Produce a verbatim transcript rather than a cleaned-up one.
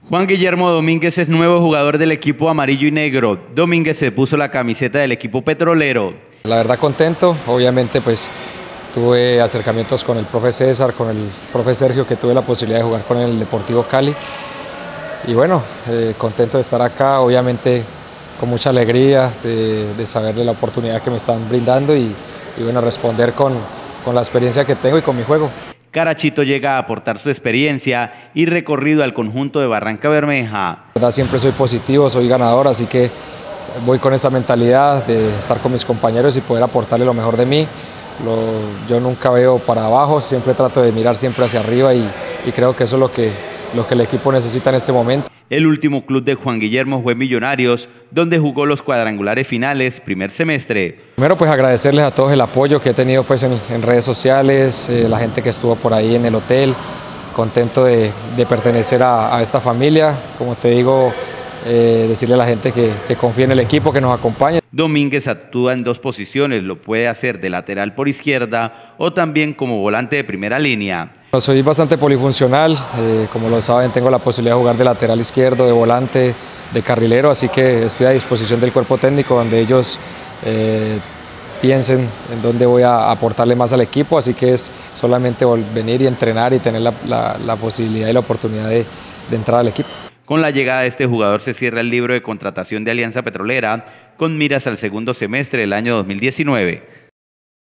Juan Guillermo Domínguez es nuevo jugador del equipo amarillo y negro. Domínguez se puso la camiseta del equipo petrolero. La verdad contento, obviamente pues tuve acercamientos con el profe César, con el profe Sergio, que tuve la posibilidad de jugar con el Deportivo Cali. Y bueno, eh, contento de estar acá, obviamente con mucha alegría de, de saber de la oportunidad que me están brindando y, y bueno, responder con, con la experiencia que tengo y con mi juego. Carachito llega a aportar su experiencia y recorrido al conjunto de Barrancabermeja. La verdad siempre soy positivo, soy ganador, así que voy con esa mentalidad de estar con mis compañeros y poder aportarle lo mejor de mí. Lo, yo nunca veo para abajo, siempre trato de mirar siempre hacia arriba y, y creo que eso es lo que, lo que el equipo necesita en este momento. El último club de Juan Guillermo fue Millonarios, donde jugó los cuadrangulares finales primer semestre. Primero pues agradecerles a todos el apoyo que he tenido pues en, en redes sociales, eh, la gente que estuvo por ahí en el hotel, contento de, de pertenecer a, a esta familia, como te digo, eh, decirle a la gente que, que confíe en el equipo, que nos acompañe. Domínguez actúa en dos posiciones, lo puede hacer de lateral por izquierda o también como volante de primera línea. Soy bastante polifuncional, eh, como lo saben tengo la posibilidad de jugar de lateral izquierdo, de volante, de carrilero, así que estoy a disposición del cuerpo técnico donde ellos eh, piensen en dónde voy a aportarle más al equipo, así que es solamente venir y entrenar y tener la, la, la posibilidad y la oportunidad de, de entrar al equipo. Con la llegada de este jugador se cierra el libro de contratación de Alianza Petrolera con miras al segundo semestre del año dos mil diecinueve.